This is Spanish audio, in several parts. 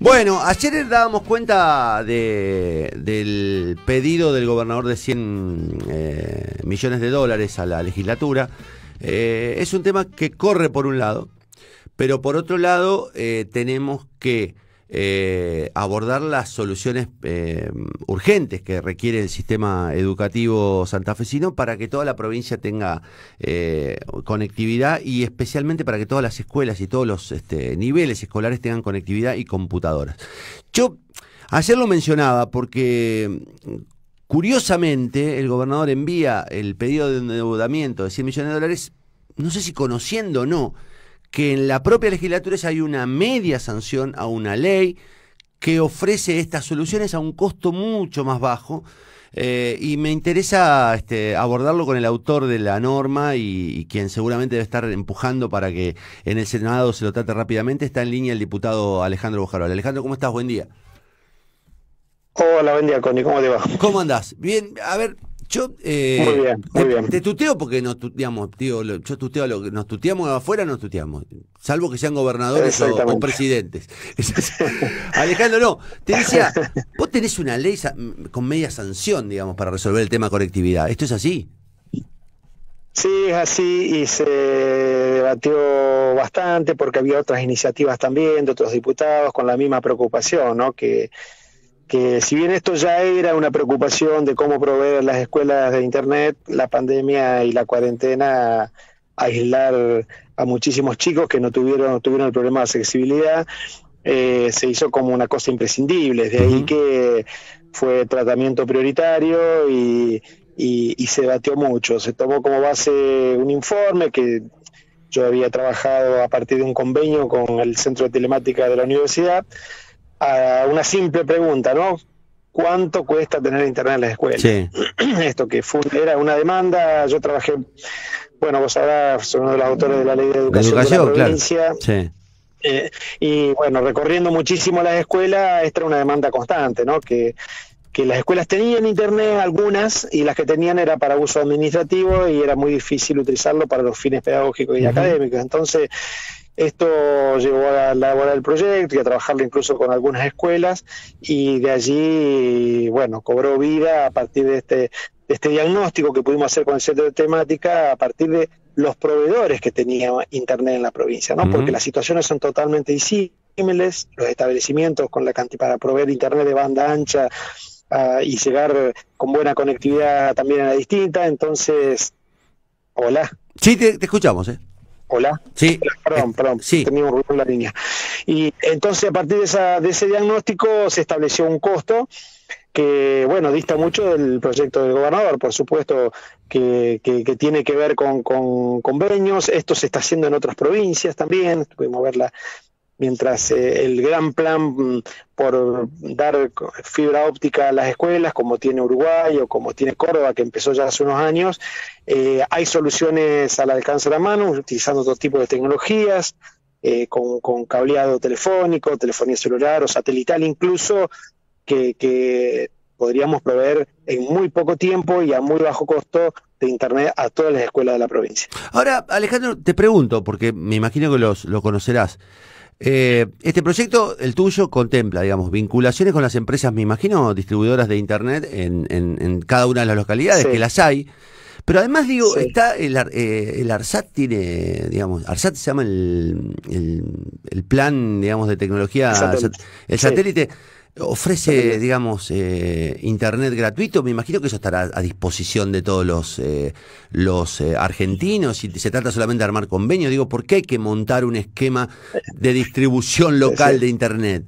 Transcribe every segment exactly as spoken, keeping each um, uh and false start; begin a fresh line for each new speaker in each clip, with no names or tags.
Bueno, ayer dábamos cuenta de, del pedido del gobernador de cien eh, millones de dólares a la legislatura. Eh, es un tema que corre por un lado, pero por otro lado eh, tenemos que eh, abordar las soluciones eh, urgentes que requiere el sistema educativo santafesino para que toda la provincia tenga eh, conectividad y especialmente para que todas las escuelas y todos los este, niveles escolares tengan conectividad y computadoras. Yo ayer lo mencionaba porque curiosamente el gobernador envía el pedido de endeudamiento de cien millones de dólares, no sé si conociendo o no, que en la propia legislatura ya hay una media sanción a una ley que ofrece estas soluciones a un costo mucho más bajo, eh, y me interesa este, abordarlo con el autor de la norma y, y quien seguramente debe estar empujando para que en el Senado se lo trate rápidamente. Está en línea el diputado Alejandro Bojarol. Alejandro, ¿cómo estás? Buen día.
Hola, buen día, Connie, ¿cómo te va?
¿Cómo andás? Bien, a ver... Yo eh,
muy bien, muy
te,
bien.
te tuteo porque nos tuteamos, tío, yo tuteo lo que nos tuteamos afuera, nos tuteamos, salvo que sean gobernadores o, o presidentes. Alejandro, no, te decía, vos tenés una ley con media sanción, digamos, para resolver el tema conectividad. ¿Esto es así?
Sí, es así, y se debatió bastante porque había otras iniciativas también de otros diputados con la misma preocupación, ¿no? Que que si bien esto ya era una preocupación de cómo proveer las escuelas de internet, la pandemia y la cuarentena aislar a muchísimos chicos que no tuvieron, tuvieron el problema de accesibilidad, eh, se hizo como una cosa imprescindible. De ahí que fue tratamiento prioritario y, y, y se debatió mucho. Se tomó como base un informe que yo había trabajado a partir de un convenio con el Centro de Telemática de la universidad, a una simple pregunta, ¿no? ¿Cuánto cuesta tener internet en las escuelas?
Sí.
Esto que fue, era una demanda. Yo trabajé, bueno, vos sabrás, soy uno de los autores de la Ley de Educación de, educación, de la provincia. Claro. Sí. Eh, y bueno, recorriendo muchísimo las escuelas, esta era una demanda constante, ¿no? Que, que las escuelas tenían internet, algunas, y las que tenían era para uso administrativo y era muy difícil utilizarlo para los fines pedagógicos y uh-huh. académicos. Entonces, esto llevó a elaborar el proyecto y a trabajarlo incluso con algunas escuelas, y de allí, bueno, cobró vida a partir de este, de este diagnóstico que pudimos hacer con el Centro de Temática, a partir de los proveedores que tenía internet en la provincia, ¿no? Uh-huh. Porque las situaciones son totalmente disímiles, los establecimientos con la cantidad para proveer internet de banda ancha uh, y llegar con buena conectividad también era distinta. Entonces, hola.
Sí, te, te escuchamos, ¿eh?
Hola.
Sí.
Perdón, perdón,
sí.
tenía un ruido en la línea. Y entonces a partir de, esa, de ese diagnóstico se estableció un costo que, bueno, dista mucho del proyecto del gobernador, por supuesto, que, que, que tiene que ver con, con convenios. Esto se está haciendo en otras provincias también, pudimos verla. Mientras eh, el gran plan por dar fibra óptica a las escuelas, como tiene Uruguay o como tiene Córdoba, que empezó ya hace unos años, eh, hay soluciones al alcance de la mano, utilizando otro tipo de tecnologías, eh, con, con cableado telefónico, telefonía celular o satelital incluso, que, que podríamos proveer en muy poco tiempo y a muy bajo costo de internet a todas las escuelas de la provincia.
Ahora, Alejandro, te pregunto, porque me imagino que los, lo conocerás. Eh, este proyecto, el tuyo, contempla, digamos, vinculaciones con las empresas, me imagino, distribuidoras de internet en, en, en cada una de las localidades, sí. Que las hay. Pero además, digo, sí. está el, eh, el ARSAT tiene, digamos, ARSAT se llama el, el, el plan, digamos, de tecnología, el satélite. El satélite sí. Ofrece, digamos, eh, internet gratuito. Me imagino que eso estará a disposición de todos los eh, los eh, argentinos, y se trata solamente de armar convenios. Digo, ¿por qué hay que montar un esquema de distribución local sí, sí. de internet?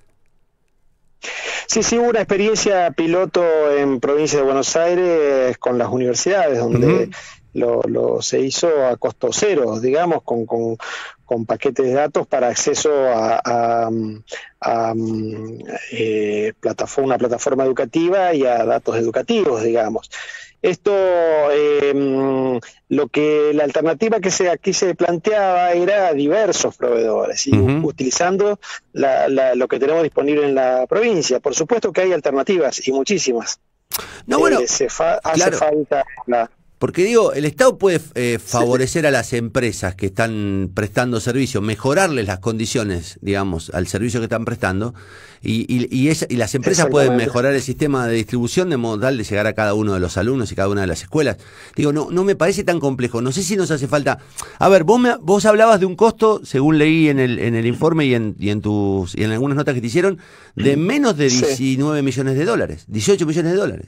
Sí, sí, hubo una experiencia piloto en provincia de Buenos Aires con las universidades, donde uh-huh. lo, lo se hizo a costo cero, digamos, con, con, con paquetes de datos para acceso a, a, a eh, plataforma, una plataforma educativa y a datos educativos, digamos. Esto, eh, lo que la alternativa que se aquí se planteaba era diversos proveedores, y uh-huh. utilizando la, la, lo que tenemos disponible en la provincia. Por supuesto que hay alternativas y muchísimas.
No, bueno,
eh, se fa hace
claro.
falta la,
Porque digo, el Estado puede eh, favorecer a las empresas que están prestando servicio, mejorarles las condiciones, digamos, al servicio que están prestando, y, y, y, esa, y las empresas pueden mejorar el sistema de distribución de modo tal de llegar a cada uno de los alumnos y cada una de las escuelas. Digo, no, no me parece tan complejo. No sé si nos hace falta. A ver, vos me, vos hablabas de un costo, según leí en el, en el informe y en, y en tus y en algunas notas que te hicieron, de menos de diecinueve sí. millones de dólares, dieciocho millones de dólares.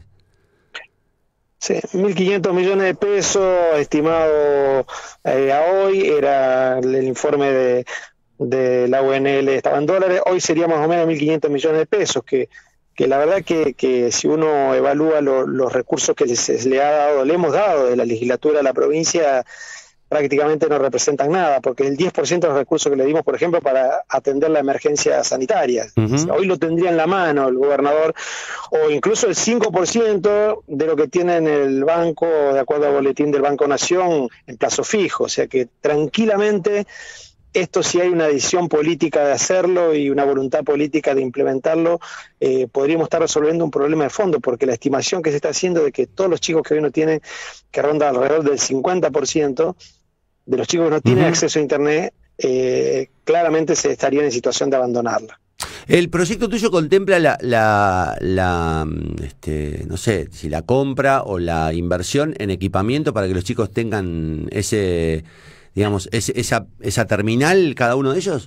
Sí, mil quinientos millones de pesos estimado eh, a hoy, era el informe de, de la U N L, estaba en dólares, hoy sería más o menos mil quinientos millones de pesos, que, que la verdad que, que si uno evalúa lo, los recursos que se le ha dado, le hemos dado de la legislatura a la provincia, prácticamente no representan nada, porque el diez por ciento de los recursos que le dimos, por ejemplo, para atender la emergencia sanitaria, uh-huh. hoy lo tendría en la mano el gobernador, o incluso el cinco por ciento de lo que tiene en el banco, de acuerdo al boletín del Banco Nación, en plazo fijo, o sea que tranquilamente esto, si hay una decisión política de hacerlo y una voluntad política de implementarlo, eh, podríamos estar resolviendo un problema de fondo, porque la estimación que se está haciendo de que todos los chicos que hoy no tienen, que ronda alrededor del cincuenta por ciento de los chicos que no tienen uh-huh. acceso a Internet, eh, claramente se estarían en situación de abandonarla.
El proyecto tuyo contempla la, la, la este, no sé, si la compra o la inversión en equipamiento para que los chicos tengan ese, digamos, ese, esa, esa terminal, cada uno de ellos.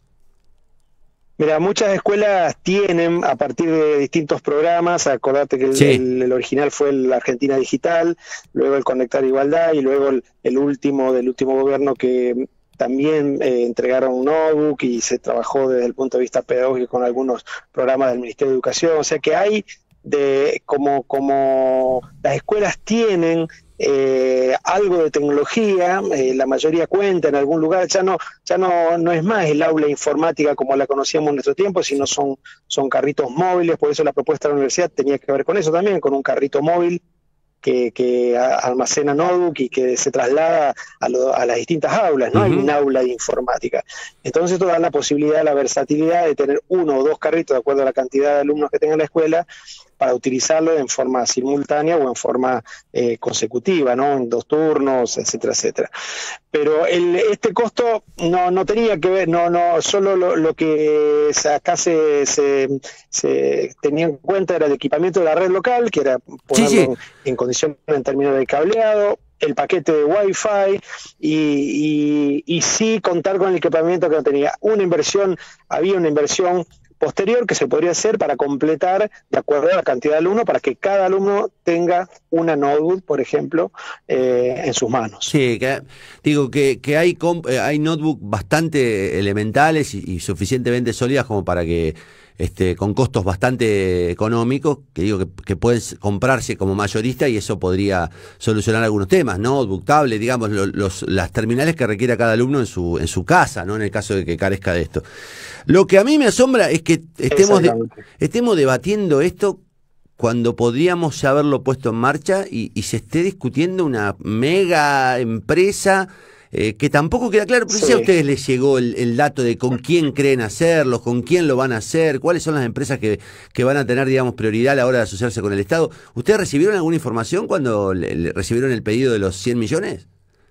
Mira, muchas escuelas tienen, a partir de distintos programas, acordate que el, sí. el, el original fue el Argentina Digital, luego el Conectar Igualdad y luego el, el último del último gobierno que también eh, entregaron un notebook y se trabajó desde el punto de vista pedagógico con algunos programas del Ministerio de Educación, o sea que hay de como, como las escuelas tienen Eh, algo de tecnología, eh, la mayoría cuenta en algún lugar, ya no ya no, no es más el aula informática como la conocíamos en nuestro tiempo, sino son, son carritos móviles, por eso la propuesta de la universidad tenía que ver con eso también, con un carrito móvil que, que almacena notebook y que se traslada a, lo, a las distintas aulas, no uh-huh. hay un aula de informática. Entonces esto da la posibilidad, la versatilidad de tener uno o dos carritos de acuerdo a la cantidad de alumnos que tenga la escuela, para utilizarlo en forma simultánea o en forma eh, consecutiva, ¿no? En dos turnos, etcétera, etcétera. Pero el, este costo no, no tenía que ver, no, no, solo lo, lo que acá se, se, se tenía en cuenta era el equipamiento de la red local, que era ponerlo sí, sí. En, en condiciones en términos de cableado, el paquete de Wi-Fi y, y, y sí contar con el equipamiento que no tenía. Una inversión, había una inversión posterior que se podría hacer para completar de acuerdo a la cantidad de alumnos, para que cada alumno tenga una notebook, por ejemplo, eh, en sus manos.
Sí, que, digo que, que hay, hay notebooks bastante elementales y, y suficientemente sólidas como para que Este, con costos bastante económicos, que digo que, que pueden comprarse como mayorista y eso podría solucionar algunos temas, notebook, tablet, digamos, lo, los, las terminales que requiera cada alumno en su, en su casa, ¿no? En el caso de que carezca de esto. Lo que a mí me asombra es que estemos, de, estemos debatiendo esto cuando podríamos ya haberlo puesto en marcha y, y se esté discutiendo una mega empresa Eh, que tampoco queda claro, pero sí. si a ustedes les llegó el, el dato de con quién creen hacerlo, con quién lo van a hacer, cuáles son las empresas que, que van a tener, digamos, prioridad a la hora de asociarse con el Estado. ¿Ustedes recibieron alguna información cuando le, le recibieron el pedido de los cien millones?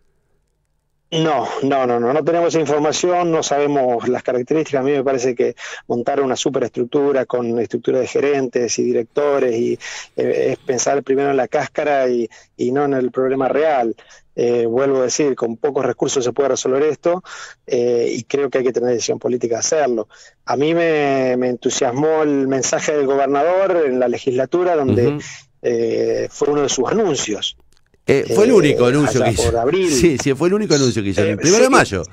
No, no, no, no, no tenemos información, no sabemos las características. A mí me parece que montar una superestructura con estructura de gerentes y directores y eh, es pensar primero en la cáscara y, y no en el problema real. Eh, vuelvo a decir, con pocos recursos se puede resolver esto eh, y creo que hay que tener decisión política de hacerlo. A mí me, me entusiasmó el mensaje del gobernador en la legislatura donde uh-huh. eh, fue uno de sus anuncios.
Eh, fue el único
eh,
anuncio que hizo.
Por abril.
Sí, sí, fue el único anuncio que hizo, eh, el primero sí, de mayo.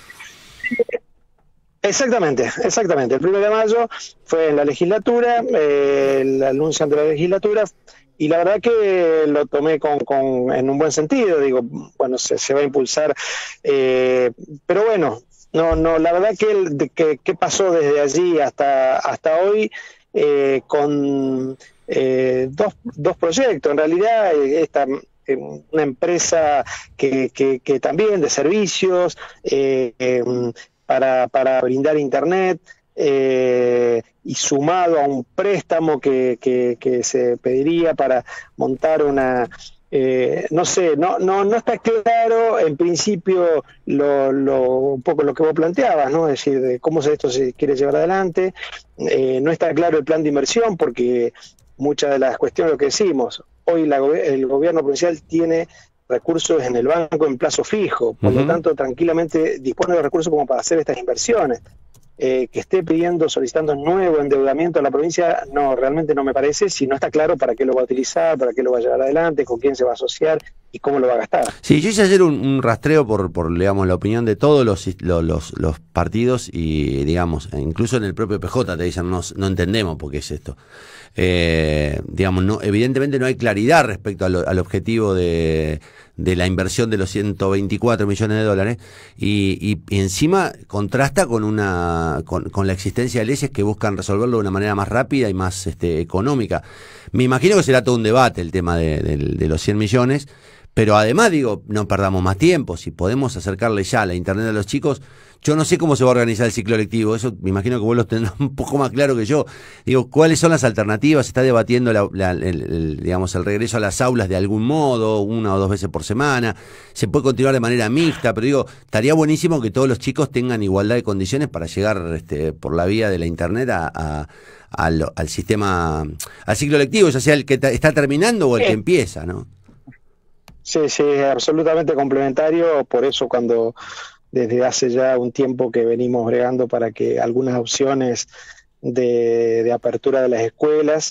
Exactamente, exactamente. El primero de mayo fue en la legislatura, eh, el anuncio ante la legislatura, y la verdad que lo tomé con, con en un buen sentido. Digo, bueno, se, se va a impulsar, eh, pero bueno, no, no, la verdad que, el, que, que pasó desde allí hasta, hasta hoy eh, con eh, dos, dos proyectos. En realidad, esta una empresa que, que, que también de servicios eh, eh, para, para brindar internet eh, y sumado a un préstamo que, que, que se pediría para montar una Eh, no sé, no, no, no está claro en principio lo, lo, un poco lo que vos planteabas, ¿no? Es decir, de cómo esto se quiere llevar adelante. Eh, no está claro el plan de inversión porque muchas de las cuestiones, lo que decimos, hoy la, el gobierno provincial tiene recursos en el banco en plazo fijo, por uh-huh. lo tanto tranquilamente dispone de recursos como para hacer estas inversiones. Eh, que esté pidiendo, solicitando nuevo endeudamiento a la provincia, no, realmente no me parece, si no está claro para qué lo va a utilizar, para qué lo va a llevar adelante, con quién se va a asociar y cómo lo va a gastar.
Sí, yo hice ayer un, un rastreo por, por, digamos, la opinión de todos los, los, los partidos y, digamos, incluso en el propio P J te dicen, no, no entendemos por qué es esto. Eh, digamos, no, evidentemente no hay claridad respecto a lo, al objetivo de, de la inversión de los ciento veinticuatro millones de dólares y, y, y encima contrasta con una con, con la existencia de leyes que buscan resolverlo de una manera más rápida y más este, económica. Me imagino que será todo un debate el tema de, de, de los cien millones, pero además digo, no perdamos más tiempo, si podemos acercarle ya la internet a los chicos. Yo no sé cómo se va a organizar el ciclo lectivo, eso me imagino que vos lo tendrás un poco más claro que yo. Digo, ¿cuáles son las alternativas? Se está debatiendo la, la, el, el, digamos, el regreso a las aulas de algún modo, una o dos veces por semana. Se puede continuar de manera mixta, pero digo, estaría buenísimo que todos los chicos tengan igualdad de condiciones para llegar este, por la vía de la internet a, a, al, al sistema, al ciclo lectivo, ya sea el que está terminando o el que empieza, ¿no?
Sí, sí, absolutamente complementario, por eso cuando desde hace ya un tiempo que venimos bregando para que algunas opciones de, de apertura de las escuelas,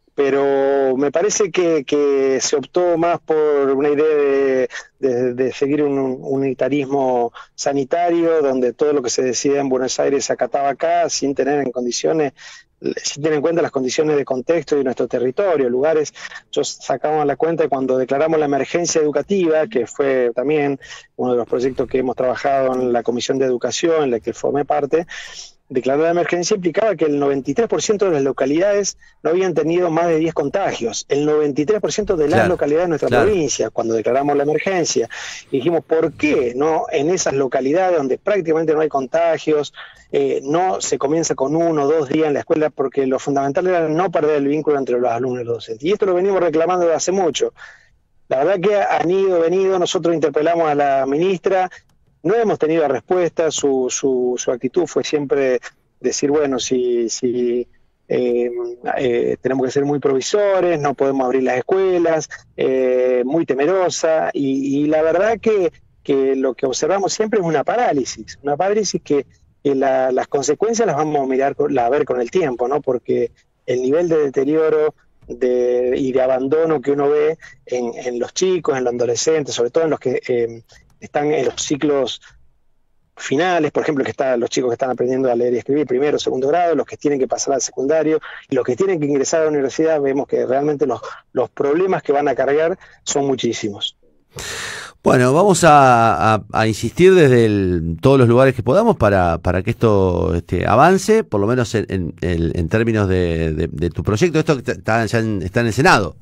pero me parece que, que se optó más por una idea de, de, de seguir un, un unitarismo sanitario, donde todo lo que se decida en Buenos Aires se acataba acá, sin tener en condiciones sin tener en cuenta las condiciones de contexto de nuestro territorio, lugares. Yo sacamos la cuenta de cuando declaramos la emergencia educativa, que fue también uno de los proyectos que hemos trabajado en la Comisión de Educación, en la que formé parte. Declarar la emergencia implicaba que el noventa y tres por ciento de las localidades no habían tenido más de diez contagios, el noventa y tres por ciento de las claro, localidades de nuestra claro. provincia, cuando declaramos la emergencia. Y dijimos, ¿por qué no en esas localidades donde prácticamente no hay contagios, eh, no se comienza con uno o dos días en la escuela? Porque lo fundamental era no perder el vínculo entre los alumnos y los docentes. Y esto lo venimos reclamando desde hace mucho. La verdad que han ido, venido, nosotros interpelamos a la ministra, no hemos tenido respuesta, su, su, su actitud fue siempre decir, bueno, si, si eh, eh, tenemos que ser muy provisores, no podemos abrir las escuelas, eh, muy temerosa, y, y la verdad que, que lo que observamos siempre es una parálisis, una parálisis que, que la, las consecuencias las vamos a mirar a ver con el tiempo, ¿no? Porque el nivel de deterioro de, y de abandono que uno ve en, en los chicos, en los adolescentes, sobre todo en los que eh, están en los ciclos finales, por ejemplo, que están los chicos que están aprendiendo a leer y escribir primero, segundo grado, los que tienen que pasar al secundario, y los que tienen que ingresar a la universidad, vemos que realmente los, los problemas que van a cargar son muchísimos.
Bueno, vamos a, a, a insistir desde el, todos los lugares que podamos para, para que esto este, avance, por lo menos en, en, en términos de, de, de tu proyecto. Esto está, ya en, está en el Senado.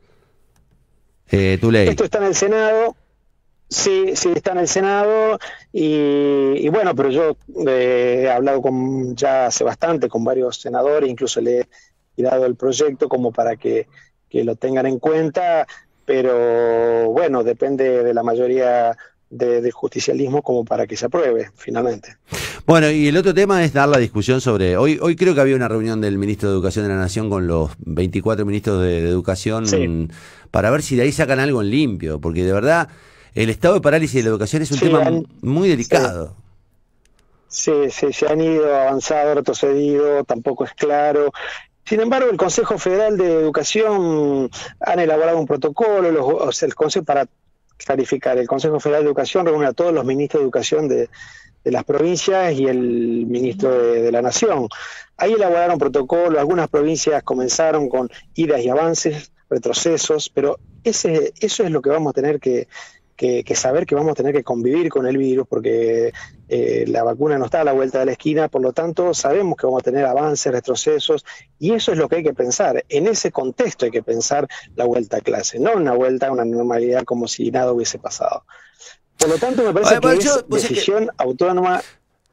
Eh, tu ley.
Esto está en el Senado. Sí, sí, está en el Senado y, y bueno, pero yo eh, he hablado con ya hace bastante con varios senadores, incluso le he tirado el proyecto como para que, que lo tengan en cuenta, pero bueno, depende de la mayoría de, del justicialismo como para que se apruebe finalmente.
Bueno, y el otro tema es dar la discusión sobre, hoy hoy creo que había una reunión del ministro de Educación de la Nación con los veinticuatro ministros de, de Educación, sí, para ver si de ahí sacan algo en limpio, porque de verdad el estado de parálisis de la educación es un sí, tema han, muy delicado.
Sí, sí, se han ido avanzado, retrocedido, tampoco es claro. Sin embargo, el Consejo Federal de Educación han elaborado un protocolo, los, o sea, el Consejo, para clarificar, el Consejo Federal de Educación reúne a todos los ministros de Educación de, de las provincias y el ministro de, de la Nación. Ahí elaboraron protocolo, algunas provincias comenzaron con idas y avances, retrocesos, pero ese, eso es lo que vamos a tener que Que, que saber que vamos a tener que convivir con el virus porque eh, la vacuna no está a la vuelta de la esquina, por lo tanto sabemos que vamos a tener avances, retrocesos, y eso es lo que hay que pensar. En ese contexto hay que pensar la vuelta a clase, no una vuelta a una normalidad como si nada hubiese pasado. Por lo tanto me parece Oye, que es yo, decisión que... autónoma.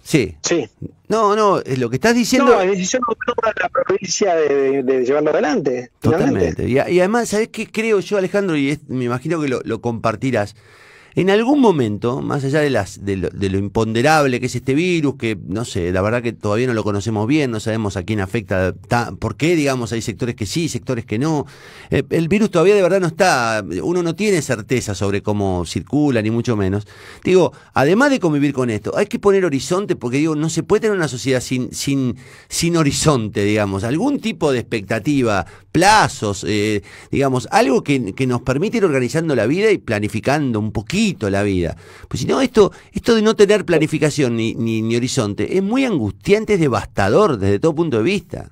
Sí.
Sí.
No, no, es lo que estás diciendo.
No, es decisión autónoma de la provincia de, de, de llevarlo adelante.
Totalmente. Y, y además, ¿sabés qué creo yo, Alejandro? Y es, me imagino que lo, lo compartirás. En algún momento, más allá de, las, de, lo, de lo imponderable que es este virus, que no sé, la verdad que todavía no lo conocemos bien, no sabemos a quién afecta, ta, por qué, digamos, hay sectores que sí, sectores que no. Eh, el virus todavía de verdad no está, uno no tiene certeza sobre cómo circula, ni mucho menos. Digo, además de convivir con esto, hay que poner horizonte, porque digo, no se puede tener una sociedad sin, sin, sin horizonte, digamos, algún tipo de expectativa, plazos, eh, digamos, algo que, que nos permite ir organizando la vida y planificando un poquito la vida. Pues si no, esto, esto de no tener planificación ni, ni, ni horizonte es muy angustiante, es devastador desde todo punto de vista.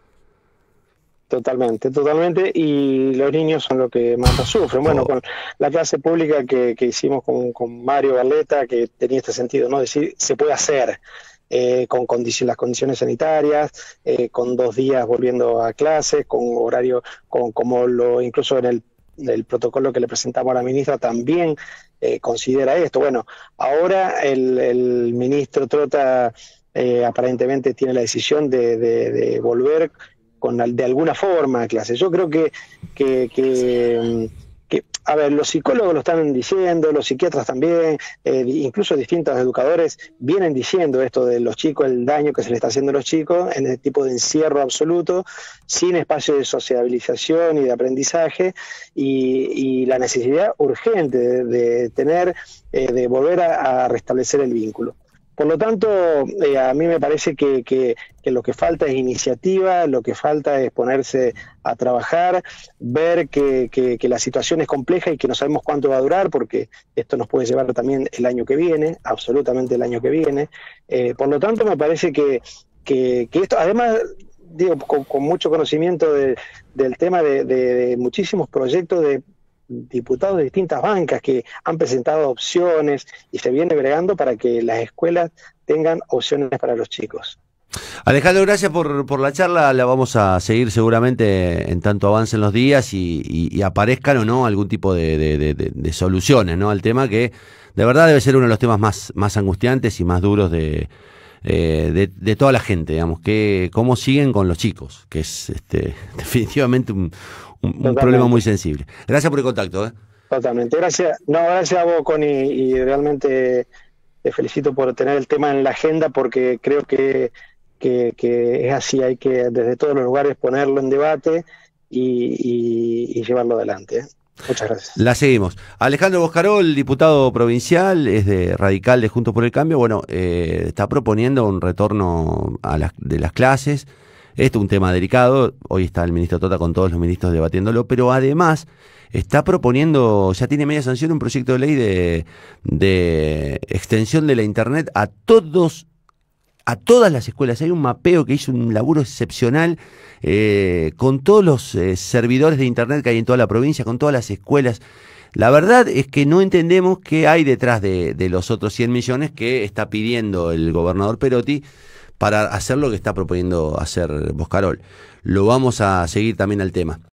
Totalmente, totalmente, y los niños son los que más lo sufren. Bueno, oh. con la clase pública que, que hicimos con, con Mario Barletta, que tenía este sentido, ¿no? Decir, se puede hacer. Eh, con condici las condiciones sanitarias, eh, con dos días volviendo a clases, con horario, con como lo incluso en el, el protocolo que le presentamos a la ministra también eh, considera esto. Bueno, ahora el, el ministro Trota eh, aparentemente tiene la decisión de, de, de volver con de alguna forma a clases. Yo creo que, que, que que, a ver, los psicólogos lo están diciendo, los psiquiatras también, eh, incluso distintos educadores vienen diciendo esto de los chicos, el daño que se le está haciendo a los chicos en el tipo de encierro absoluto, sin espacio de sociabilización y de aprendizaje, y, y la necesidad urgente de, de tener, eh, de volver a, a restablecer el vínculo. Por lo tanto, eh, a mí me parece que, que, que lo que falta es iniciativa, lo que falta es ponerse a trabajar, ver que, que, que la situación es compleja y que no sabemos cuánto va a durar, porque esto nos puede llevar también el año que viene, absolutamente el año que viene. Eh, por lo tanto, me parece que, que, que esto, además, digo, con, con mucho conocimiento de, del tema de, de, de muchísimos proyectos de diputados de distintas bancas que han presentado opciones y se viene bregando para que las escuelas tengan opciones para los chicos.
Alejandro, gracias por, por la charla, la vamos a seguir seguramente en tanto avancen los días y, y, y aparezcan o no algún tipo de, de, de, de soluciones, ¿no? Al tema que de verdad debe ser uno de los temas más, más angustiantes y más duros de, eh, de, de toda la gente, digamos, que cómo siguen con los chicos, que es este, definitivamente un Un, un problema muy sensible. Gracias por el contacto. ¿eh?
Totalmente. Gracias. No, gracias a vos, Connie, y realmente te felicito por tener el tema en la agenda, porque creo que, que, que es así. Hay que desde todos los lugares ponerlo en debate y, y, y llevarlo adelante. ¿eh? Muchas gracias.
La seguimos. Alejandro Boscarol, diputado provincial, es de Radical de Juntos por el Cambio. Bueno, eh, está proponiendo un retorno a las, de las clases. Esto es un tema delicado, hoy está el ministro Tota con todos los ministros debatiéndolo, pero además está proponiendo, ya tiene media sanción, un proyecto de ley de, de extensión de la internet a todos, a todas las escuelas. Hay un mapeo que hizo un laburo excepcional eh, con todos los eh, servidores de internet que hay en toda la provincia, con todas las escuelas. La verdad es que no entendemos qué hay detrás de, de los otros cien millones que está pidiendo el gobernador Perotti para hacer lo que está proponiendo hacer Boscarol. Lo vamos a seguir también al tema.